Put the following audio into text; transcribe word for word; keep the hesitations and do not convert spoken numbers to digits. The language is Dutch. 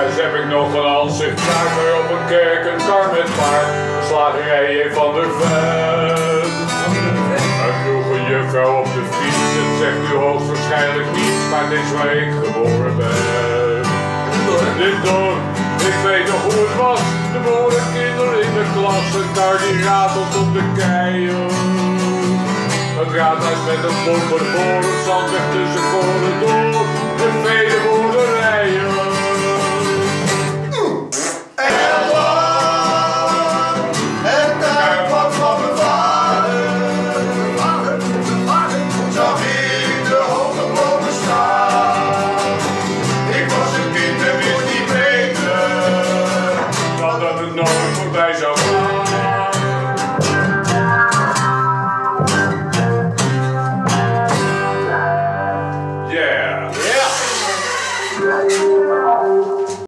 thuis heb ik nog een aanzicht maar op een kerk, een kar met paard, een slagerij van der Ven. Een vroege juffrouw op de fiets, het zegt u hoogstwaarschijnlijk niets, maar het is waar ik geboren ben. Dit dorp, ik weet nog hoe het was, de boerenkinderen in de klas, een kar die ratelt op de keien. Het raadhuis met een bomber voor, het zandweg tussen kolen door, de vele boerderijen. En lang, het tuinpad van mijn vader, vader, vader, zag ik de hoge bomen staan. Ik was een kind en wist niet beter, dan dat het nooit voorbij zou gaan. Yeah. ja.